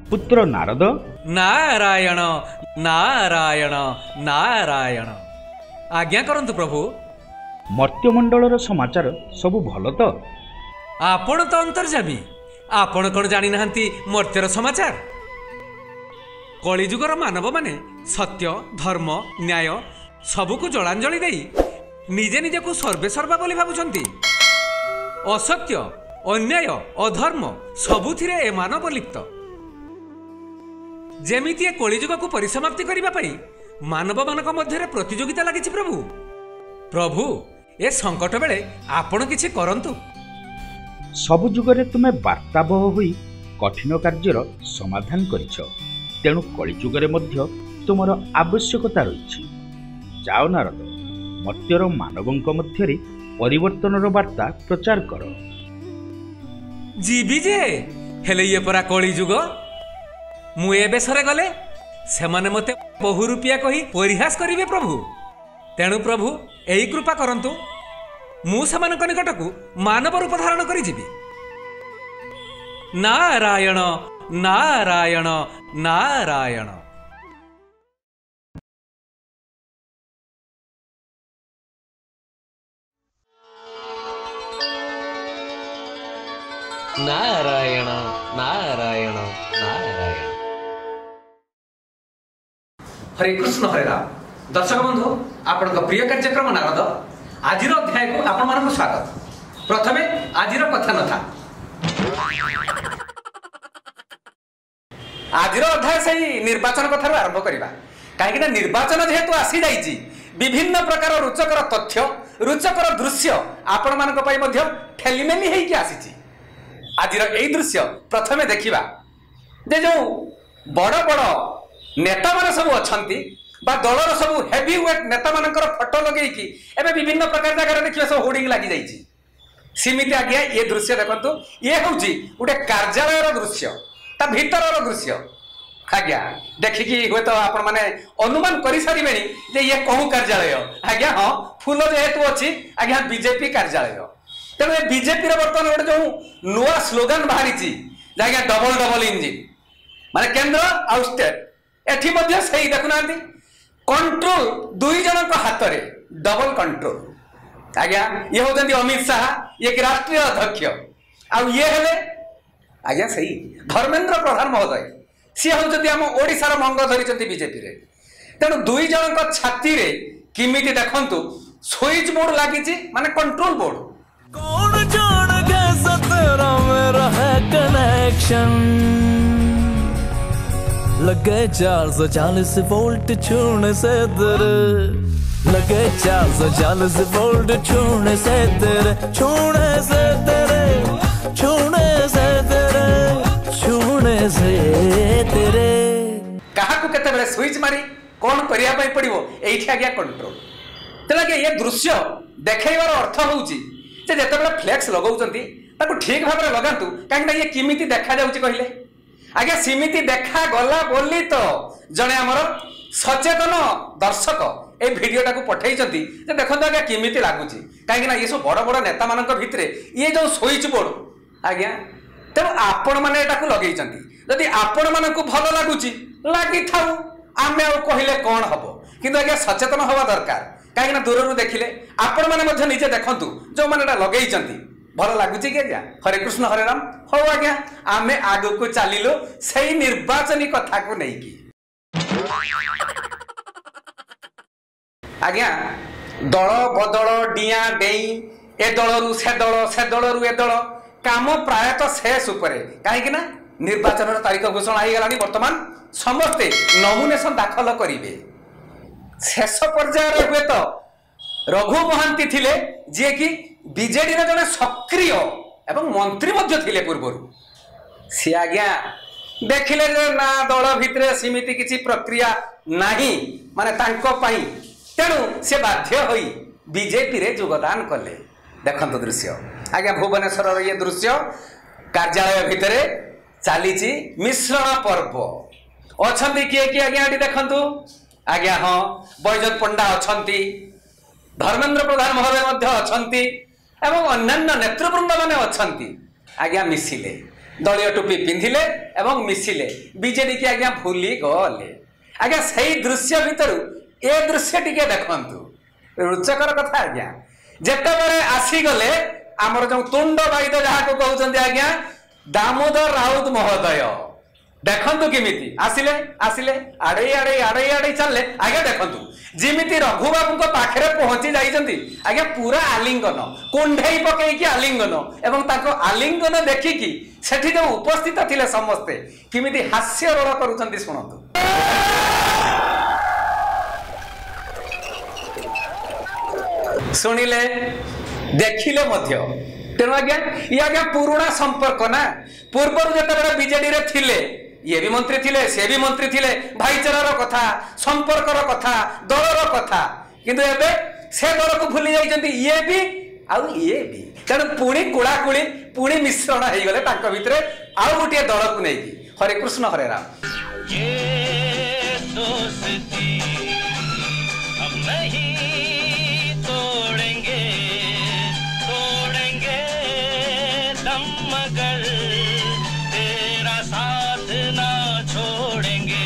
पुत्र नारद नारायण नारायण नारायण आज्ञा करंतु प्रभु। मर्त्यमंडलर समाचार सबु भल तो? आपण तो अंतर्जामी, आपण कौन जानी नाहंती मर्त्यर समाचार? कलिजुगर मानव माने सत्य धर्म न्याय सबुकु जलांजलि देई निजे निजे को सर्वेसर्वा बोली भाबुछंती। असत्य अन्याय अधर्म सबुथिरे ए मानव लिप्त। जेमिति ए कलिजुग को परिसमाप्ति करिबा पई मानव मानक मध्यरे प्रतियोगिता लागिछि। प्रभु प्रभु ए संकट बेले आपण किछि करंतु। सबु जुगरे तुमे वार्ताबह होई कठिन कार्यर समाधान करिछ, तेणु कलिजुगरे मध्य तुमर आवश्यकता रहिछि। जाओ नारद, मर्त्यर मानवंक मध्यरे परिवर्तनर वार्ता प्रचार कर। जीवी जे हेले ये परा कलिजुग। मु ए बेसरे गले सेमाने मते बहु रुपया कही परिहास करिवे प्रभु। तेणु प्रभु एही कृपा करंतु, मु सेमानक निकटकू मानव रूप धारण करि जिबि। नारायण नारायण नारायण। नारायण नारायण नारायण। हरे कृष्ण हरे राम। दर्शक बंधु, आपण प्रिय कार्यक्रम नारद आज अध्याय को आपण मानक स्वागत। प्रथमे आज कथा न था। आज अध्याय से निर्वाचन कथार आरंभ करवा। कहीं निर्वाचन जेहेतु आसी जाइए, विभिन्न प्रकार रुचकर तथ्य रुचकर दृश्य आपण मानक पई मध्य ठेलीमेली होइकी आसीची। आज यही दृश्य प्रथमे देखिबा जे जो बड़ बड़ नेता मान सब अछंती बा दलर सब हेवी वेट नेता मानकर फोटो लगेकी एबे विभिन्न प्रकार जगह देखिबा सब होर्डिंग लागि जाइछि। सीमित आज्ञा ये दृश्य देखंतु, ये होउची उडे कार्यालयर दृश्य, ता भीतरर दृश्य। आज्ञा देखिकी होय तो आपण माने अनुमान करि सारिबेनी जे ये कहू कार्यालय। आज्ञा हां, फूल जेहेतु अछि आज्ञा बीजेपी कार्यालय। तेणु ए बीजेपी बर्तमान गोटे जो नुआ स्लोगान बाहरी आज्ञा डबल डबल इंजिन माने केंद्र आउ स्टेट एठी मध्य सही देखुना कंट्रोल दुई जन हाथ में डबल कंट्रोल। आज्ञा ये होती अमित शाह, ये राष्ट्रीय अध्यक्ष, आउ ये हेले आज्ञा सही धर्मेंद्र प्रधान महोदय। सी होती आम ओडिशार मंग धरी बीजेपी रे। तेणु दुई जन छाती रे किमिति देखंतु स्विच बोर्ड लागी माने कंट्रोल बोर्ड। कौन जान कैसा तेरा मेरा है कनेक्शन, लगे 440 वोल्ट छूने से तेरे, लगे 440 वोल्ट छूने से तेरे, छूने से तेरे, छूने से तेरे, छूने से तेरे। कहा को केते बेले स्विच मारी कौन करिया पई पड़िवो एठी आज्ञा कंट्रोल। तेलागे ये दृश्य देखैबार अर्थ होउची जे जेतेबेले फ्लेक्स लगाउचंती ताको ठीक भाबरे लगांतु, काहे ये किमिति देखा जाउची कहिले। आज्ञा सिमिति देखा गला बोली तो जने हमर सचेतन दर्शक ए भिडियोटा को पठेइचंती जे देखंतु आज्ञा किमिति लागुची। काहे ना ये सब बड़ बड़ नेता मानक भितरे ये जो स्विच बोर्ड आज्ञा, तेणु आपण माने एटा को लगेइचंती। जदि आपण मानकु भलो लागुची लागि थाउ, आमे आ कहिले कोन हबो, किंतु आज्ञा सचेतन होवा दरकार। काहे ना दूररु देखिले आपण माने मध्य निजे देखंतु जो माने एटा लगेइचंती भल लगुची कि आज्ञा। हरे कृष्ण हरे राम। हो आज्ञा आमे आगु को चलिलु सही निर्वाचनी कथा को नहीं की। आज्ञा दल बदल डिया डेई ए दलरु से दल से दलरु ए दल काम प्रायतः शेष उपरे। कहीं ना निर्वाचन तारीख घोषणा हो गलानी। वर्तमान समस्ते नॉमिनेशन दाखल करिवे। शेष पर्यायर हुए तो रघु महांती थिले जे कि बीजेडी रे जने सक्रिय एवं मंत्री मध्य थिले पूर्व। सी आज्ञा देखिले जे ना दल भितरे सीमित किसी प्रक्रिया नाही माने तांको पई, तेणु से बाध्य होई बीजेपी रे योगदान कले। देखंतु दृश्य आज्ञा भुवनेश्वर ये दृश्य कार्यालय भितरे चलीची मिश्रण पर्व। अछंती किए कि आज्ञा एटी देखंतु आज्ञा हाँ बैजत पंडा अछंती, धर्मेंद्र प्रधान महोदय मध्य अछंती एवं अन्यान्य नेतृवृंद माने अछंती। आज्ञा मिसिले दलीय टोपी पिंधिले एवं मिसिले बीजेडी की आज्ञा भूली गले आज्ञा सही दृश्य भितर ए दृश्य टिके देखंतु रुचकर कथा आज्ञा जेतेबेले आसीगले आमर जो तुंड बाईद जहाँ को कहते आज्ञा दामोदर राउत महोदय देखंतु किमिति आसिले आसिले आड़े आड़े आड़े आड़े चलले आज्ञा देखंतु जिमिति रघुबाबू पाखे पहुंची जाइछंती आज्ञा पूरा आलिंगन कुंढई पकईकी आलिंगन एवं ताको आलिंगन देखिकी सेठी जो उपस्थित थिले समस्ते किमिति हास्य रोल करूछंती शुणंतु शुणिले देखिले मध्य तेणु आज्ञा ये आज्ञा पुराना संपर्क ना पूर्व जो बीजेडी रे थिले ये भी मंत्री थिले से भी मंत्री थिले भाईचारार कथा संपर्कर कथा दलर कथा किंतु एबे से दल को भूली जाइछंती ये भी आउ ये भी तेणु पुणी कुड़ाकुड़ी पुणी मिश्रण हो गले तांको भितरे आउ गोटे दल को नहीं हरे कृष्ण हरे राम ये दोस्ती हम नहीं तोड़ेंगे तोड़ेंगे दम मगर तेरा साथ ना छोड़ेंगे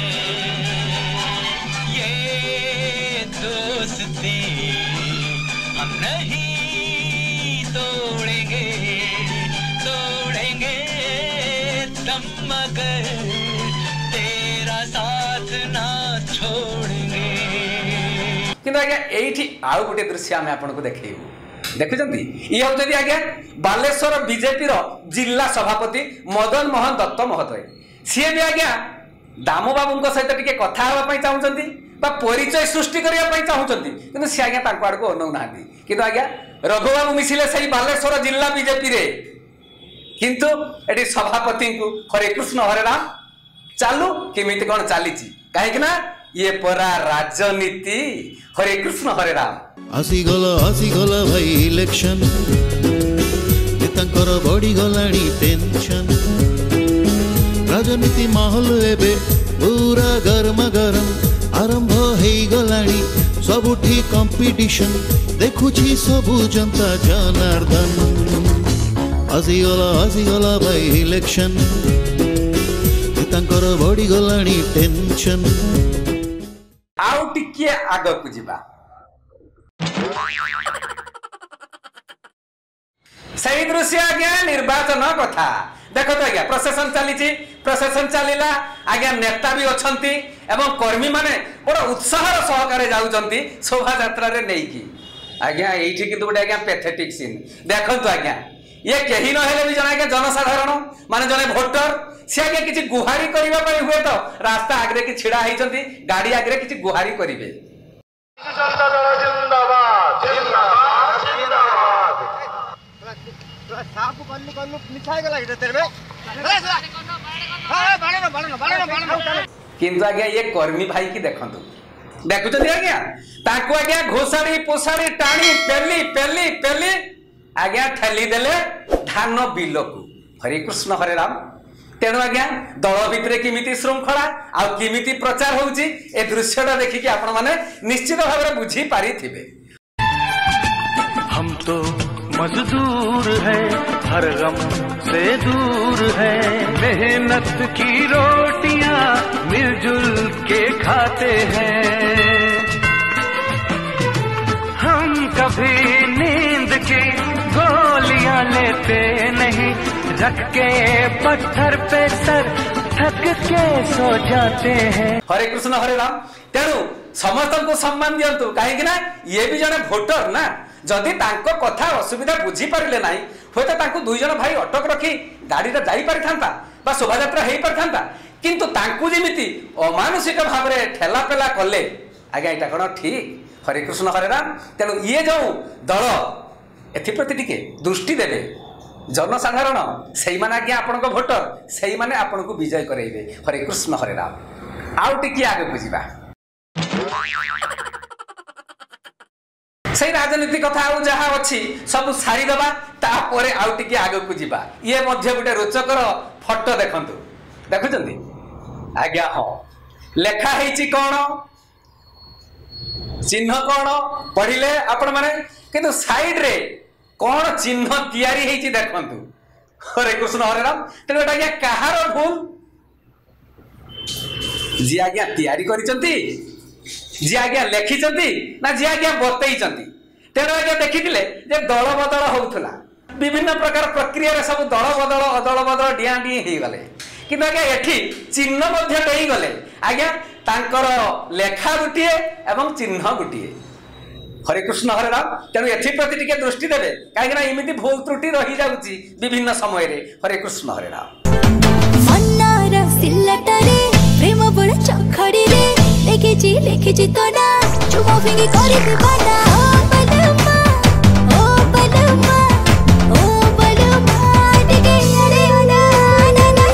ये दोस्ती हम नहीं तोड़ेंगे तोड़ेंगे दम मगर तेरा साथ ना छोड़ेंगे किंतु आज्ञा एठी आउ गोटे दृश्य आमे आपन को देखैबु देखुचंती ये होउतदी आज्ञा बालेश्वर बीजेपी रो जिला सभापति मदन मोहन दत्त महोदय सी भी आज्ञा दामो बाबू सहित टिके कथा हवा पई चाहुचंती बा परिचय सृष्टि करिया पई चाहुचंती किंतु सी आज्ञा तांको आड़ को अनौ नाहंती किंतु आज्ञा रघुबाबू मिसिले सही बालेश्वर जिला बीजेपी रे किंतु एटी सभापति को हरे कृष्ण हरे राम चालू किमिति कोन चालीची काहे कि ना ये परा राजनीति हरे कृष्ण हरे राम आसीगला भाई इलेक्शन नेतांकर बड़ी गलाणी टेंशन राजनीति माहौल एबे पूरा गरमा गरम आरंभ हेई गलाणी सबुठी कंपटीशन देखुची सबु जनता जनार्दन आसीगला भाई इलेक्शन नेतांकर बड़ी गलाणी टेंशन आउ टिके आग को जीवा सही दृश्य आज्ञा निर्वाचन कथा देखो तो आज्ञा प्रशासन चलीला आज्ञा नेता भी अछंती एवं कर्मी माने बड़ा उत्साहर सहकारे जाउचंती शोभा यात्रा रे नेकी आज्ञा एठी किंतु गोटे आज्ञा पैथेटिक सीन देखंतु आज्ञा ये केही न हेले भी जने आज्ञा जनसाधारण माने जने वोटर से आगे किसी गुहारी करबा पई हुए तो रास्ता आगे कि छिड़ा होइचंती गाड़ी आगे किसी गुहारी करिवे जनता दल जिंदाबाद जिंदाबाद जिंदाबाद साफ कल्लू मिठाई गला इधर तेरे में हां बाड़ो किंतु आज्ञा ये कर्मी भाई की देखंतु देखुचंती आज्ञा ताको आज्ञा घोसाड़ी पोसाड़ी टाणी पेली पेली पेली आज्ञा ठेली देले धान बिल को हरे कृष्ण हरे राम तेणु आज्ञा दल भितर किमिति श्रृंखला आ किमिति प्रचार होउची ए दृश्यटा देखिकी आपण माने निश्चित भाव में बुझी पारी थिबे हम तो मजदूर है हर गम से दूर है मेहनत की रोटियां मिलजुल के खाते हैं हम कभी नींद की गोलियां लेते नहीं रख के पत्थर पे सर थक के सो जाते हैं हरे कृष्ण हरे राम तेणु समस्त को सम्मान दियंतु कहीं ना ये भी जने वोटर ना जदि तांको कथा असुविधा बुझी पारिले नाही होता तांको दुई जन भाई अटक रखी गाड़ी रे जाई पारिथांता बा शोभा यात्रा हेई पारिथांता किंतु तांको जेमिति अमानुषिक भाव रे ठेला पेला कले आज्ञा एटा कोन ठीक हरे कृष्ण हरे राम तेणु ये जो दल एथिप्रति टिके दृष्टि देबे जनसाधारण से माने आज्ञा आपनको वोटर से माने आपनको विजय कराइबे हरे कृष्ण हरे राम आउ टिके आगे बुझिबा से राजनीति कथा आउ जहा अछि सब सारी दबा तापरे आउ टिके आगे को जीवा ये मध्य गोटे रोचकर फोटो देखंतु देखुचंती आज्ञा हां लेखा हेची कोन चिन्ह कोन पढिले आपण माने किंतु साइड रे कोन चिन्ह तयारी हेची देखंतु हरे कृष्ण हरे राम। तेणु एटा आज्ञा कहार भूल जी आज्ञा तैयारी करिसंती जी आज्ञा लेखिसंती ना जी आज्ञा बतैसंती। तेणु आज्ञा देखिथिले जे दल बदल होउथला विभिन्न प्रकार प्रक्रिया रे सब दल बदल अदल बदल डिया डी हे गले किंतु आज्ञा एठी चिन्ह मध्य देई गले आज्ञा तांकर लेखा गुटिए एवं चिन्ह गुटिए। हरे कृष्ण हरे राम। तेणु एथि प्रति टिके दृष्टि देबे काहे ना इमिति भूल त्रुटि रही जाउची विभिन्न समय रे। हरे कृष्ण हरे राम। मन्नार सिलटरे प्रेम बड़ चखड़ी रे लेखिची तो ना चुमो फिंगी करी दीवाना ओ बलमा टिके अरे ना ना ना।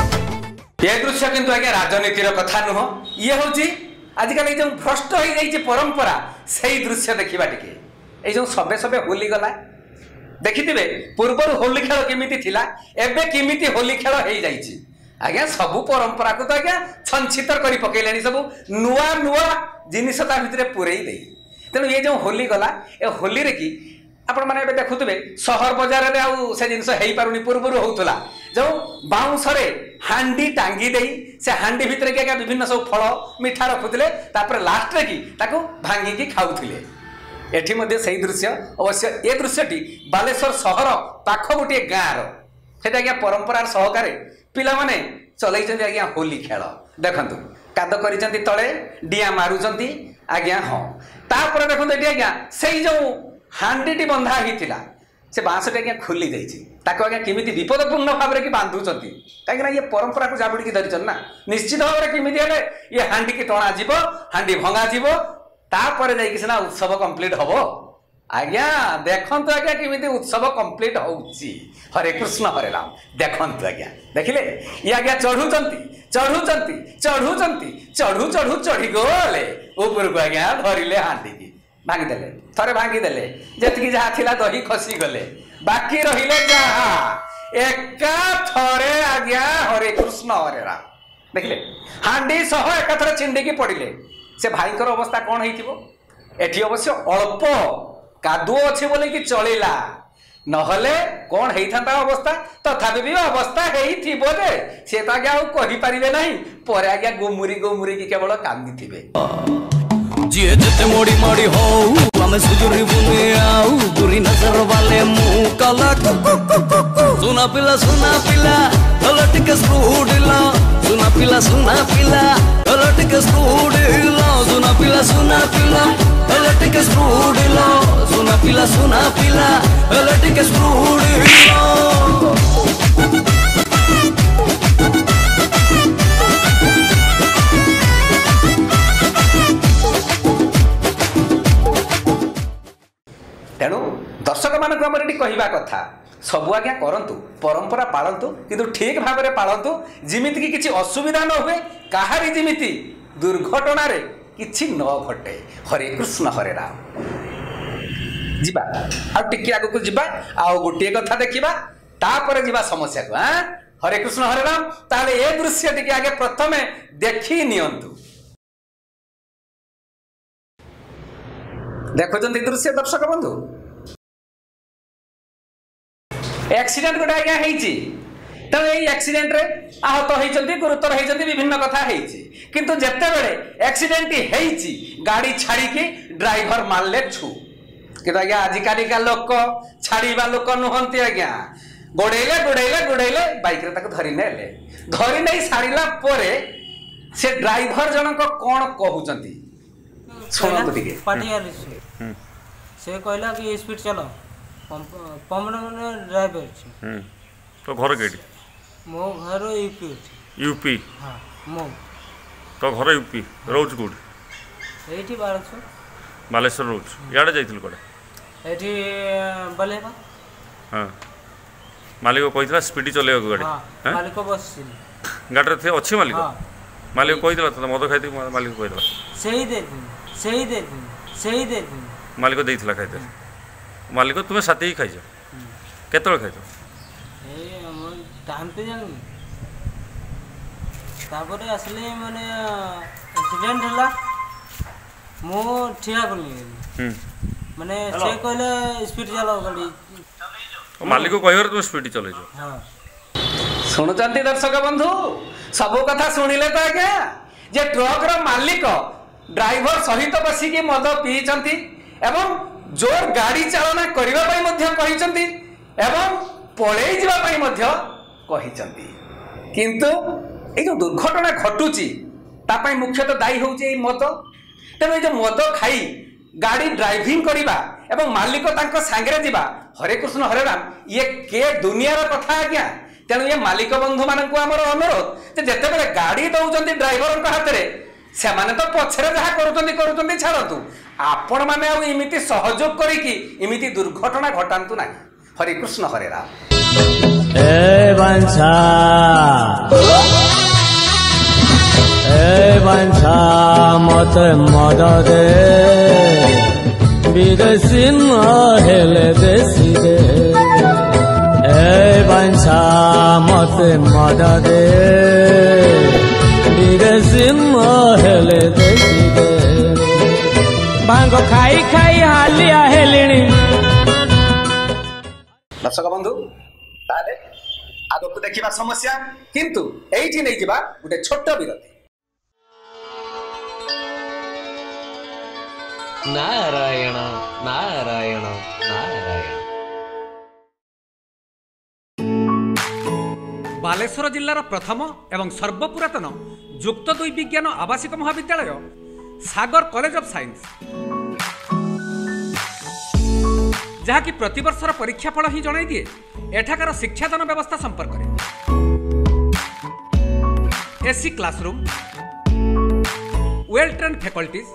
ये दृश्य किंतु आज्ञा राजनीतिर कथा नुह ये होची आजिकल जो भ्रष्ट हो जाइए परंपरा से दृश्य देखा टे ये सबे सबे होली गला देखिथे पूर्वर होली खेल केमिति थिला एबे केमिति होली खेल हो जाइए आज्ञा सबू परंपरा को तो आज्ञा संचितर कर पकईले सब नुआ नुआ जिनिस भितर पूरे दे। तेणु ये जो होली गला ए होली रे कि आपण माने एबे देखुथिबे शहर बाजार रे आउ से जिनिस हेई पारुनी पूर्वर होउतला जो बाउंस रे हांडी टांगी देई से हांडी भितर के आज्ञा विभिन्न सब फल मिठा रखुथिले तापर लास्ट रे कि ताको भांगी की खाउथिले। एठी मध्ये सही दृश्य अवश्य ए दृश्यटी बालेश्वर शहर पाख गोटे गाँव रो सेटा आज्ञा परंपरार सहकारे पिला माने चलैचंती आज्ञा होली खेल देखंतु काद करिचंती तळे डिया मारुचंती आज्ञा हां तापर देखंतु एठी आज्ञा सेई जो हांडीटी बंधा हिथिला से बांसटी आज्ञा खुली जाइछि ताको आज्ञा केमिति विपदपूर्ण भाव रे कि बांधुचंती काहे ना ये परंपरा को जाबुडी की धरिचन ना निश्चित भाव रे केमिति हेले ये हांडी की टणा जीवो हांडी भंगा जीवो तापर जाई कि सिना उत्सव कंप्लीट हबो। आज्ञा देखंतु आज्ञा केमिति उत्सव कंप्लीट होउची। हरे कृष्ण हरे राम। देखंतु आज्ञा देखिले ये आज्ञा चढ़ुचंती चढ़ुचंती चढ़ुचंती चढ़ु चढ़ु चढ़ी गले ऊपर को आज्ञा धरिले हांडी की भांगी देले थरे भांगी देले जेतकी जहा थिला दही खसी गले बाकी रहिले जहा एका थरे आज्ञा। हरे कृष्ण हरे राम। देखिले हांडी सह एका थरे छिंडी की पड़िले से भाईकर अवस्था कौन होइथिबो एठी अवश्य अल्प कादुओ अच्छे बोले कि चलिला नहले कौन होता अवस्था तथापि भी अवस्था होइथिबो जे से तो आज्ञा आउ कहि परिबे नहीं पर आज्ञा गोमुरी गोमुरी की केवल कांदी थिबे जिए जते मोड़ी मोड़ी हो हमें सुजुरी बुने आऊ बुरी नजर वाले मुंह काला सुना पिला हलट के स्पूड ला सुना पिला हलट के स्पूड ला सुना पिला हलट के स्पूड ला सुना पिला हलट के स्पूड ला। तेणु दर्शक मान कहवा कथा सबू आज्ञा करंतु परंपरा पालतु किंतु ठीक भाव में पालतु जिमिति कि किसी असुविधा न हुए कहारी जिमिति दुर्घटना रे किछि न घटे। हरे कृष्ण हरे राम। जिबा आ टिके आगु को जिबा आ गोटे कथा देखिबा तापर जिबा समस्या को। हरे कृष्ण हरे राम। ताले ए दृश्य टिके आगे प्रथमे देखि नियंतु देखुचंती दृश्य दर्शक बंधु एक्सीडेंट गोटे आज्ञा होइछि तेणु यही एक्सीडेंट रे आहत होइचंती गुरुतर होइचंती विभिन्न कथा होइछि किंतु जेते बेले एक्सीडेंट होइछि गाड़ी छाड़ी के ड्राइवर मारले छु किंतु आज्ञा आजिकाली का लोक छाड़ीबा लोक नुहंती आज्ञा गोड़ेले बाइक रे ताको धरि नै सारिला परे से ड्राइवर जनक कोन कहउचंती सुनंतु टिके पाटियार से कहला कि स्पीड चलो परमानेंट ड्राइवर छी तो घर केडी मो घर यूपी हां मो तो घर यूपी रोज गुड एठी बारछ बालेश्वर रोज याडे जाइथिल कोडे एठी बलेबा हां मालिक कहितला स्पीड चलेबा गाड़ी हां मालिक बसछि गाड़ी थे अछि मालिक हां मालिक कहितला त मद खाइते मालिक कहितला सही दे मालिक देइथिला खाइते मालिक तुम साथी ही खाइछ केतळ खाइछ ए हम टाइम पे जान तापरे असले माने एक्सीडेंट हला मो ठिया करली माने से कहले स्पीड चलाओ गाड़ी मालिक कहबार तुम स्पीड चलैछ हाँ शुणुचंती दर्शक बंधु सब कथा शुणिले तो आज्ञा जे ट्रक रो मालिक ड्राइवर सहित बसिकी मद पीचंती एवं जोर गाड़ी चालना करबा पई मध्य कहिसंती एवं पळेई जिबा पई मध्य कहिसंती किंतु ए जो दुर्घटना घटुची ता पई मुख्यतः दायी होउची ए मद तेणु जो मद खाई गाड़ी ड्राइविंग करवा एवं मालिक तांको सांगरे जिबा हरे कृष्ण हरे राम ये के दुनियार कथा आज्ञा तेणु ये मालिक बंधु मानक आमर अनुरोध जेते बेले गाड़ी दौरान ड्राइवर हाथ में से माने तो पछरे जहाँ करुँच छाड़ू आपण मैंने आमती सहयोग करी इमिति दुर्घटना घटातु ना हरे कृष्ण हरे राम मत मद दे विदेशी नहेले देशी दे बांछा मत मद दे विदेशी नहेले देशी दे भांग खाई खाई हालिया हेलिणी दर्शक बंधु ताले आगक देखिबा समस्या किंतु एइठी नै जिबा गुटे छोट विरति नारायण नारायण नारायण बालेश्वर जिल्लार प्रथम एवं सर्वपुरातन युक्त 2 विज्ञान आवासिक महाविद्यालय सागर कॉलेज ऑफ साइंस जहाँकि प्रतिवर्षर परीक्षाफल ही जणाई दिए एठाकार शिक्षादान व्यवस्था संपर्क में AC classroom well trained faculties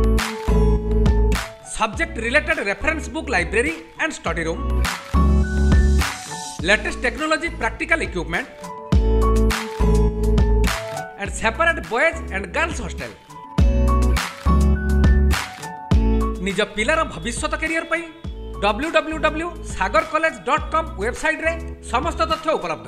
subject related reference book library and study room latest technology practical equipment and separate boys and girls hostel निज पिलार भविष्यत कैरियर पर www.sagarcollege.com वेबसाइट रे समस्त तथ्य उपलब्ध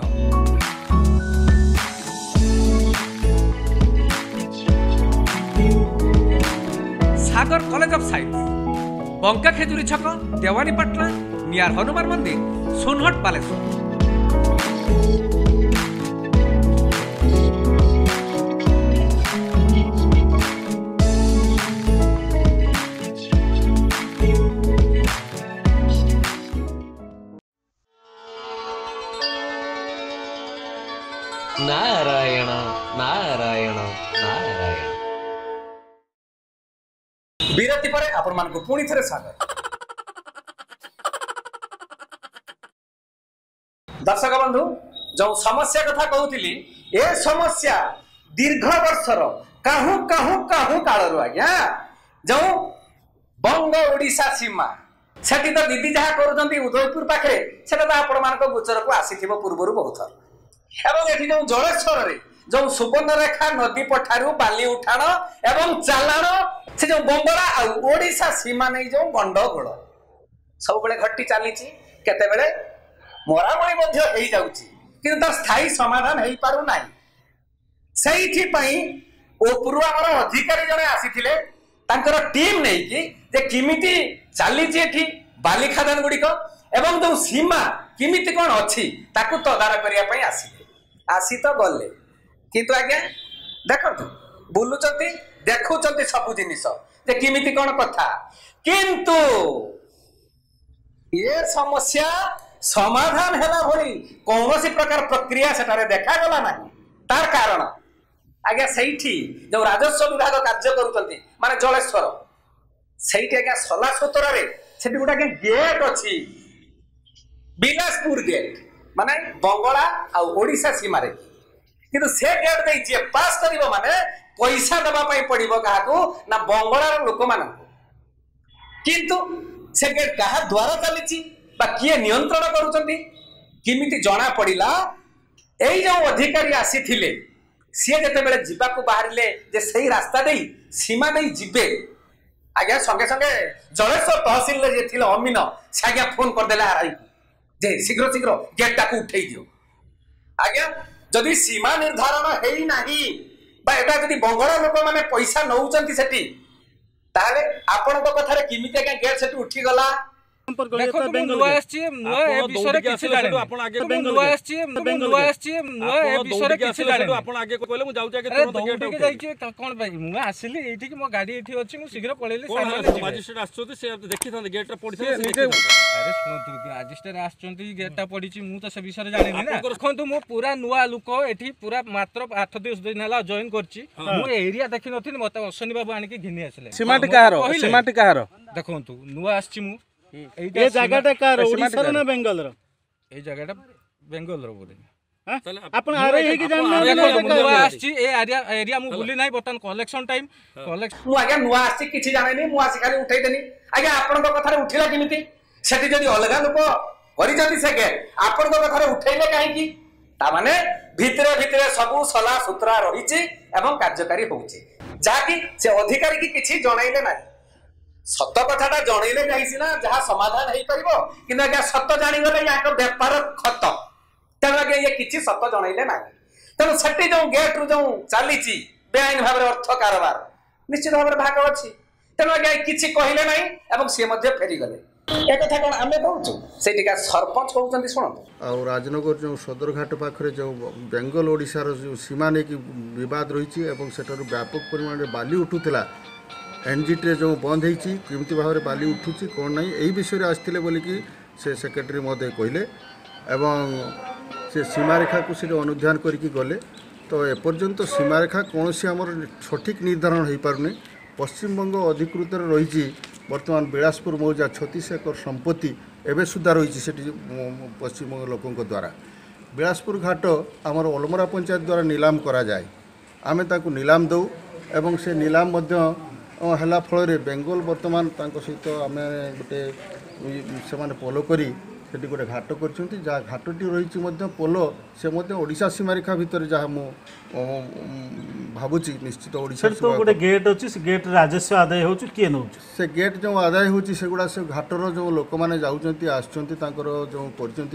Sagar college of science Banka Khejuri छक देवानीपटना नियर हनुमान मंदिर सोनहट बालेश्वर नारायण नारायण नारायण विरति पर आपण मानको पुणी थरे स्वागत दर्शक बंधु जो समस्या कथा कहूली ए समस्या दीर्घ वर्षर काहू काहू काहू कालरू आज्ञा जो बंग ओडिशा सीमा सेठी तो दीदी जहाँ करुँच उदयपुर पाखे से आपण मान गोचर को आसी पूर्वर बहुत थर एवं एठी जो जलेश्वर रे जो सुवर्णरेखा नदी पठारू बाली उठाण एवं चालाण से जो बंबरा आ ओडिशा सीमा नहीं जो गंडगोल सब बेले घटी चली केते बेले मरामरी मध्य हेई जाउची किंतु तार स्थायी समाधान हेई पारु नाही सेइथि पई ओ पूर्व हमर अधिकारी जने आसीथिले तांकर टीम नै कि जे किमिति चाली छि एठी बाली खादान गुडी को एवं जो सीमा किमिति कोन अछि ताकू तदार करिया पई आसी तो गले किंतु आज्ञा देखंतु बुलुचंती देखुचंती सब जिनिस जे किमिति कोन कथा किंतु ये समस्या समाधान हेला भली कौनसी प्रकार प्रक्रिया सेटारे देखा गला नाही तार कारण आज्ञा सेठी जो राजस्व विभाग कार्य करूचंती माने जलेश्वर सेठी आज्ञा सला सतरा रे सेठी गुडा के गेट अछि बिलासपुर गेट माने बंगला आ ओडिशा सीमा रे किंतु से गेट दे जे पास करिवो माने पैसा दबा पई पड़िबो काहाकू ना बंगलार लोक मानकू किंतु से गेट काहा द्वारा चलीची बा किए नियंत्रण करूचंती किमिति जणा पड़िला एई जो अधिकारी आसीथिले सी जेते बेले जिबाकू बाहरिले जे सही रास्ता देई सीमा देई जिबे आज्ञा संगे संगे जलेश्वर तहसील रे जे थिले अमीन से आज्ञा फोन कर देला आरआई जे शीघ्र शीघ्र गेट टाकू उठेई दियो आज्ञा जदि सीमा निर्धारण हेई नाही बा एटा जदि बंगला लोक माने पैसा नउचंती सेठी ताले आपनको कथारे किमिति आज्ञा गेट सेठी उठी गला देखो नुआ आछि नुआ ए विषय किछि जाने आपण आगे नुआ आछि नुआ आछि नुआ ए विषय किछि जाने आपण आगे कहले मु जाउ जाके तुरंत गेट के जाई छी कोन भाई मु आसिली एठी कि मो गाड़ी एठी अछि मु शीघ्र पळेली सामने मजिस्ट्रेट आछोती से देखि थांते गेट रे पड़ी थांते अरे सुनतु मजिस्ट्रेट आछोंती गेट टा पड़ी छी मु तो से विषय जानि ना देखंतु मु पूरा नुआ लुक एठी पूरा मात्र 8 दिन हला जॉइन करछि मु एरिया देखि नथिन मते अश्विनी बाबू आनि के घिनी आसले सीमाटी कहार देखंतु नुआ आछि मु ए जगहटा कार ओडिसा ना बेंगल रो ए जगहटा बेंगल रो बोले आपण आरे हे कि जानना नुआ आछि ए एरिया मु भूली नाही बटन कलेक्शन टाइम कलेक्शन मु आगे नुआ आछि किछि जाने नै मु आछि खाली उठै देनी आगे आपन को कथा उठिला किमिति सेठी जदी अलगा लोक करि जदी से के आपन को कथा उठैले काहे की ता माने भितरे भितरे सब सला सूत्रा रहिछि एवं कार्यकारी होउछि जाकी से अधिकारी की किछि जणाइले नाही सत कथाटा जणैले जाइसी ना जहाँ समाधान हो पारिबो किंतु आज्ञा सत जाणीगले याक व्यापार खत तेणु आज्ञा ये किछि सत जणैले ना तेणु सेठी जो गेट रु जो चलीची बेआईन भाव अर्थ कारोबार निश्चित भाव भाग अच्छी तेणु आज्ञा किछि कहले ना एवं सी फेरी गले ए कथा कोन आमे कहूछु सेठिका सरपंच कहउछन्ती सुनत आ राजनगर जो सदरघाट पाखरे जो बेंगल ओडिसा रो जो सीमा ने की विवाद रही एवं सेटर व्यापक परिमाण रे बाली उठुतला एनजीटी जो बंद होती केमती भाव में बाली उठुची कौन ना यही विषय आसते बोलिकी से सेक्रेटरी महोदय कहले एवं से सीमारेखा को से अनुध्यान करके गले तो एपर्यंत सीमारेखा कौन से आमर सठिक निर्धारण हो पारनी पश्चिमबंग अधिकृत रही बर्तमान बिलासपुर मौजा 36 एकर संपत्ति एवं सुधा रही पश्चिमबंग लोकों द्वारा बिलासपुर घाट आमर अलमरा पंचायत द्वारा नीलाम करा जाए आमे ताकू नीलाम दौ एवं से नीलाम है फल बेंगल बर्तमान सहित आम गोटे से पोलो करी सेठी गोटे घाट कर जहाँ घाटी रही पोलो से ओडिशा सीमारेखा भितर जहाँ मु भावुची निश्चित ओडिशा तो गोटे गेट अच्छी से गेट राजस्व आदाय हो किए नौ से गेट जो आदाय होची सेगुड़ा से घाटर जो लोक मैंने जाऊँच आसुँच जो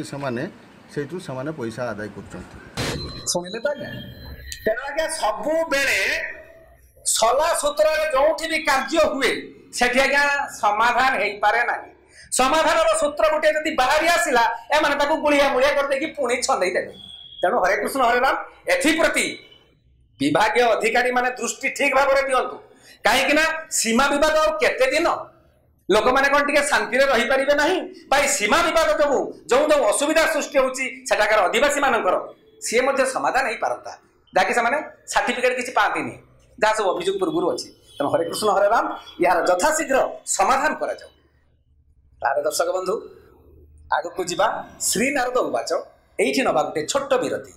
कर पैसा आदाय कर शुणिले तो आज्ञा सबु बेले सला सूत्र जो भी कार्य हुए सेठी आज्ञा समाधान हो पारे ना समाधान सूत्र गोटे जब बाहरी आसला एम गुड़िया मुड़िया करदे पुणी छंदई देवे तेणु हरे कृष्ण हरे राम एप्रति विभाग अधिकारी माने दृष्टि ठीक भाव में दिंतु कहीं सीमा विवाद और केते दिन लोक मैंने कौन टे शांति रही पारे ना भाई सीमा विवाद जो जो जो असुविधा सृष्टि होटाकार आदिवासी मानकर सी समाधान हो पारता जहाँकि से सर्टिफिकेट किसी पाती जहाँ सब अभियोग पूर्व अच्छी तेना हरे कृष्ण हरे राम यार यथाशीघ्र समाधान कर दर्शक बंधु आग को जीवा श्री नारद उवाच एठी नबा गोटे छोट विरति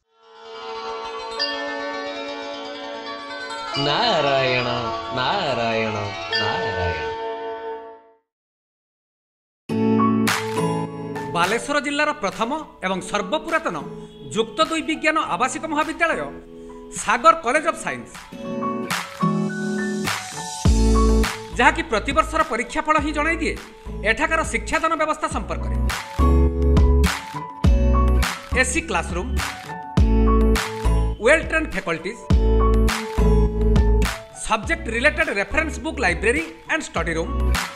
नारायण नारायण नारायण बालेश्वर जिल्लार प्रथम एवं सर्वपुरातन युक्त 2 विज्ञान आवासिक महाविद्यालय सागर कॉलेज ऑफ साइंस जहाँकि प्रतिवर्षर परीक्षाफल ही जणाई दिए एठाकार शिक्षादान व्यवस्था संपर्क में AC classroom well trained faculties subject related reference book library and study room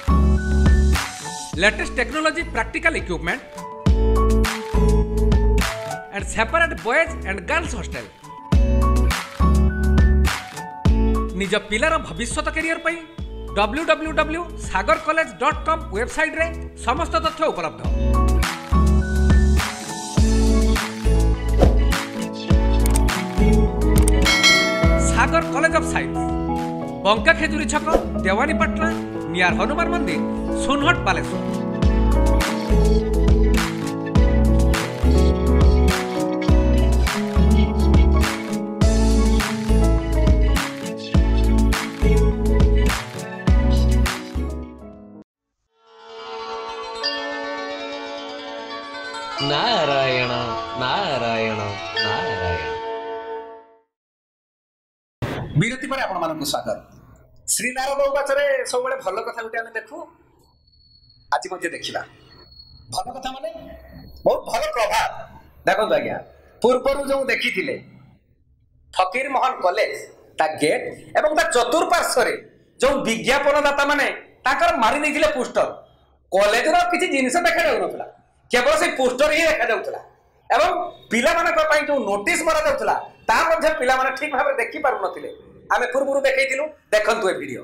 latest technology practical equipment and separate boys and girls hostel निज पिलार भविष्यत कैरियर पर www.sagarcollege.com वेबसाइट रे समस्त तथ्य उपलब्ध। Sagar college of science Banka Khejuri छक देवानीपाटना नियर हनुमान मंदिर सोनहट बालेश्वर। नारायण नारायण नारायण। विरति पर आपण मानक स्वागत। श्री नारद उवाचरे सब बळे भल कथा गुटे आमे देखु आज मध्ये देखिबा। भल कथा माने बहुत भल प्रभाव देखो आज्ञा पूर्वरु जो देखिथिले फकीर मोहन कॉलेज ता गेट एवं ता चतुर्पार्श्व रे जो विज्ञापन दाता माने ताकर मारी दैथिले पोस्टर कॉलेज रो किसी जिनिस देखा जाउनथला केवल से पोस्टर ही देखा जाउथला एवं पिला मानक पई जो नोटिस मरा जाउथला ता मध्ये पिला माने ठीक भाबे देखि पारु नथिले आमे पूर्वरु देखैतिलु देखंतु ए वीडियो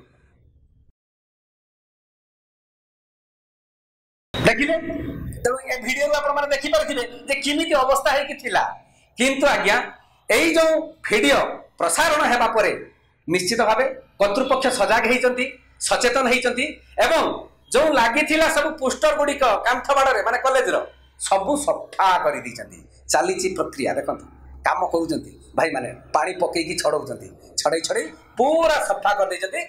देखिले तो ए वीडियो आपण माने देखि परथिबे जे किमिति अवस्था है कि थिला किंतु आज्ञा एई जो वीडियो प्रसारण हेबा परे निश्चित भाबे कर्तृपक्ष सजाग हेइचंती सचेतन हेइचंती एवं जो लागिथिला सब पोस्टर गुडी कांथ बाड़े माने कॉलेज रो सब सफा करि दिचंती चालीची प्रक्रिया देखंतु काम करूचंती भाई माने पानी पकई की छडौचंती छडै छडै पूरा सफा कर दिचंती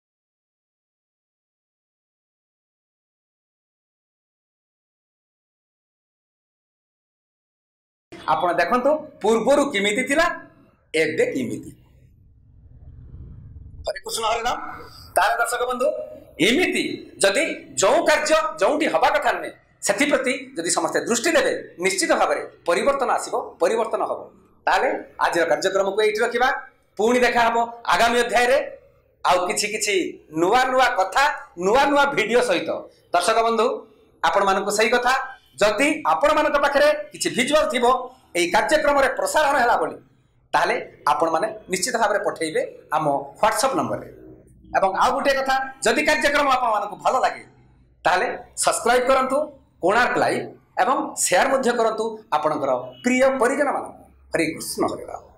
आपण देखंतु पूर्वरु किमिति थिला एबे किमिति हरे कृष्ण हरे नाम तार दर्शक बंधु एमिति जदि जो कार्य जोंटी हबा कथा ने सेथि प्रति जदि समस्त दृष्टि देबे निश्चित भाबरे परिवर्तन आसीबो परिवर्तन हबो ताले आज कार्यक्रम को एठी रखिबा पुणी देखा हबो आगामी अध्याय रे आउ किछि किछि नुवा नुवा कथा नुवा नुवा वीडियो सहित दर्शक बंधु आपण मानको सही कथा जदि आपण मानक पाखरे किछि विजुअल थिबो एई कार्यक्रम रे प्रसारण हैला बोली ताले आपण माने निश्चित भाबरे पठेइबे आम व्हाट्सएप नंबर रे एवं आउ गुटे कथा जदि कार्यक्रम आपण मानक भलो लागे ताले सब्सक्राइब करंतु कोणार्क लाइव एवं शेयर मध्य करंतु आपणकर प्रिय परिजन मान हरे कृष्ण हरे राम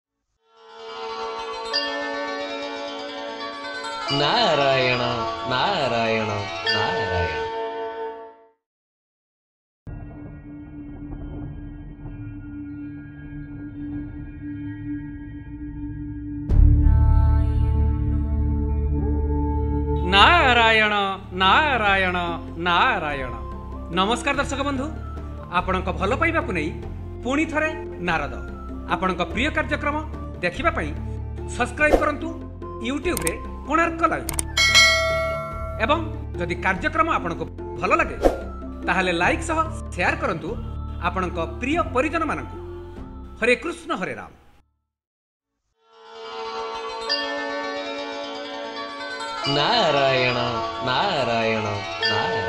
नारायण नारायण नारायण नारायण नारायण नारायण नमस्कार दर्शक बंधु आपणक भल पाइबा नहीं पुणी थरे नारद आपणक प्रिय कार्यक्रम देखिबा पई सब्सक्राइब करंतु यूट्यूब रे कोणार्क लाइव एवं जदि कार्यक्रम आपणक भल लगे ताहले लाइक सह शेयर करंतु आपणक प्रिय परिजन मानकु हरे कृष्ण हरे राम नारायण नारायण नारायण